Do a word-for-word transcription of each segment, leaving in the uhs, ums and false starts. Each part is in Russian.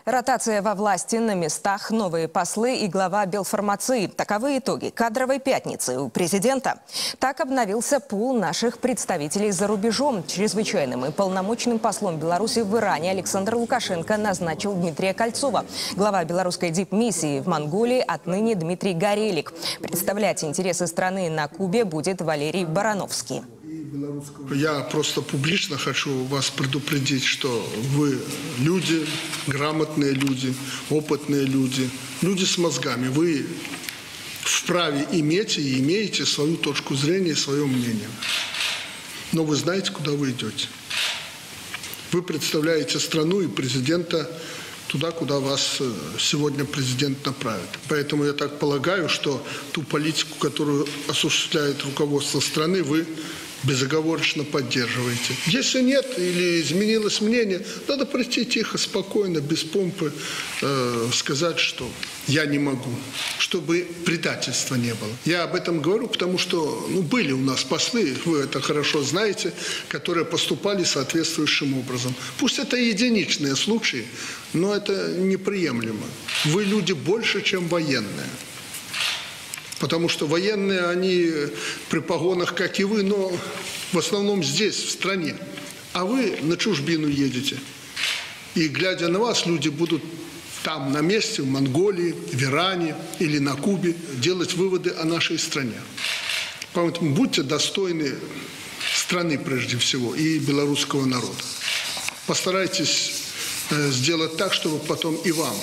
Ротация во власти, на местах новые послы и глава Белфармации. Таковы итоги кадровой пятницы у президента. Так обновился пул наших представителей за рубежом. Чрезвычайным и полномочным послом Беларуси в Иране Александр Лукашенко назначил Дмитрия Кольцова. Глава белорусской дипмиссии в Монголии отныне Дмитрий Горелик. Представлять интересы страны на Кубе будет Валерий Барановский. Я просто публично хочу вас предупредить, что вы люди, грамотные люди, опытные люди, люди с мозгами. Вы вправе иметь и имеете свою точку зрения, свое мнение. Но вы знаете, куда вы идете. Вы представляете страну и президента туда, куда вас сегодня президент направит. Поэтому я так полагаю, что ту политику, которую осуществляет руководство страны, вы безоговорочно поддерживаете. Если нет или изменилось мнение, надо прийти тихо, спокойно, без помпы, э, сказать, что я не могу, чтобы предательства не было. Я об этом говорю, потому что ну, были у нас послы, вы это хорошо знаете, которые поступали соответствующим образом. Пусть это единичные случаи, но это неприемлемо. Вы люди больше, чем военные. Потому что военные, они при погонах, как и вы, но в основном здесь, в стране. А вы на чужбину едете. И глядя на вас, люди будут там, на месте, в Монголии, в Иране или на Кубе, делать выводы о нашей стране. Поэтому будьте достойны страны прежде всего и белорусского народа. Постарайтесь сделать так, чтобы потом и вам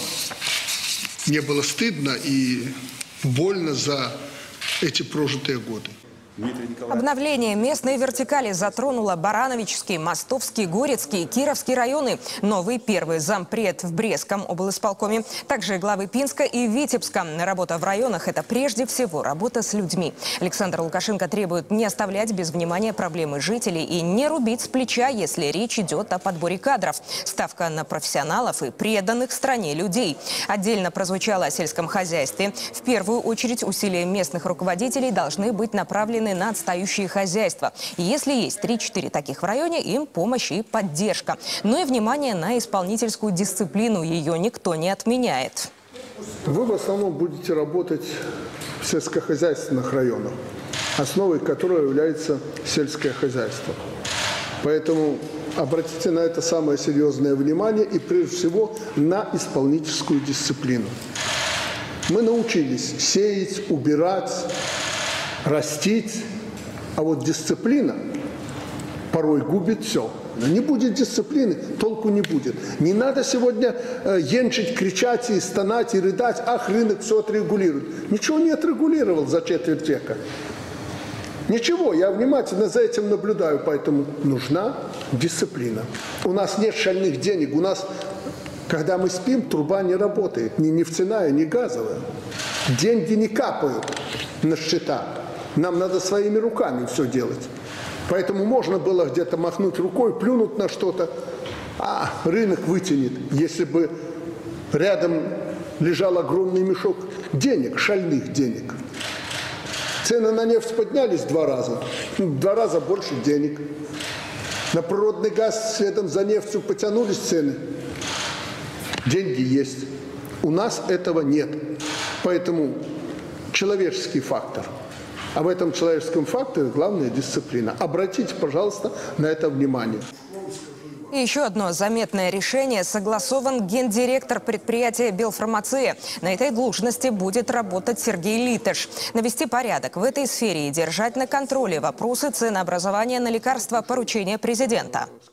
не было стыдно и больно за эти прожитые годы. Обновление местной вертикали затронуло Барановичский, Мостовский, Горецкий, Кировский районы. Новый первый зампред в Брестском облисполкоме. Также главы Пинска и Витебска. Работа в районах – это прежде всего работа с людьми. Александр Лукашенко требует не оставлять без внимания проблемы жителей и не рубить с плеча, если речь идет о подборе кадров. Ставка на профессионалов и преданных стране людей. Отдельно прозвучало о сельском хозяйстве. В первую очередь усилия местных руководителей должны быть направлены на отстающие хозяйства. И если есть три-четыре таких в районе, им помощь и поддержка. Но и внимание на исполнительскую дисциплину. Ее никто не отменяет. Вы в основном будете работать в сельскохозяйственных районах, основой которого является сельское хозяйство. Поэтому обратите на это самое серьезное внимание и прежде всего на исполнительскую дисциплину. Мы научились сеять, убирать, растить, а вот дисциплина порой губит все. Не будет дисциплины, толку не будет. Не надо сегодня э, енчить, кричать и стонать, и рыдать, ах, рынок все отрегулирует. Ничего не отрегулировал за четверть века. Ничего, я внимательно за этим наблюдаю, поэтому нужна дисциплина. У нас нет шальных денег, у нас, когда мы спим, труба не работает, ни нефтяная, ни газовая. Деньги не капают на счета. Нам надо своими руками все делать. Поэтому можно было где-то махнуть рукой, плюнуть на что-то, а рынок вытянет. Если бы рядом лежал огромный мешок денег, шальных денег. Цены на нефть поднялись два раза, в два раза больше денег. На природный газ следом за нефтью потянулись цены. Деньги есть. У нас этого нет. Поэтому человеческий фактор. А в этом человеческом факторе главная дисциплина. Обратите, пожалуйста, на это внимание. И еще одно заметное решение. Согласован гендиректор предприятия «Белфармация». На этой должности будет работать Сергей Литыш. Навести порядок в этой сфере и держать на контроле вопросы ценообразования на лекарства — поручение президента.